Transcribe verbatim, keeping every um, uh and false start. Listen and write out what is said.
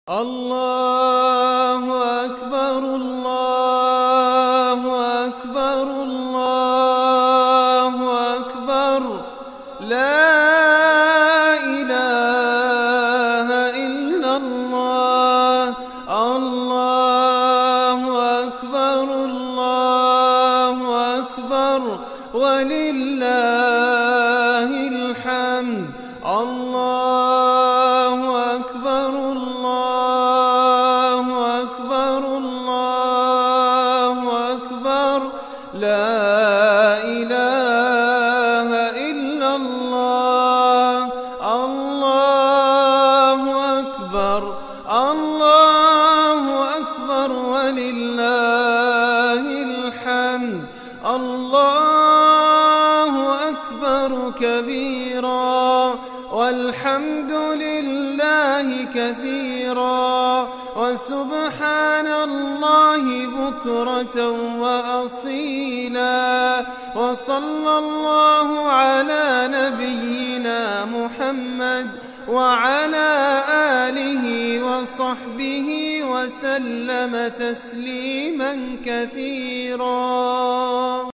الله أكبر الله أكبر الله أكبر لا إله إلا الله الله أكبر الله أكبر ولله الحمد الله أكبر الله أكبر الله أكبر لا إله إلا الله الله أكبر الله أكبر ولله الحمد الله أكبر كبيرا والحمد لله كثيرا وسبحان الله بكرة وأصيلا وصلى الله على نبينا محمد وعلى آله وصحبه وسلم تسليما كثيرا.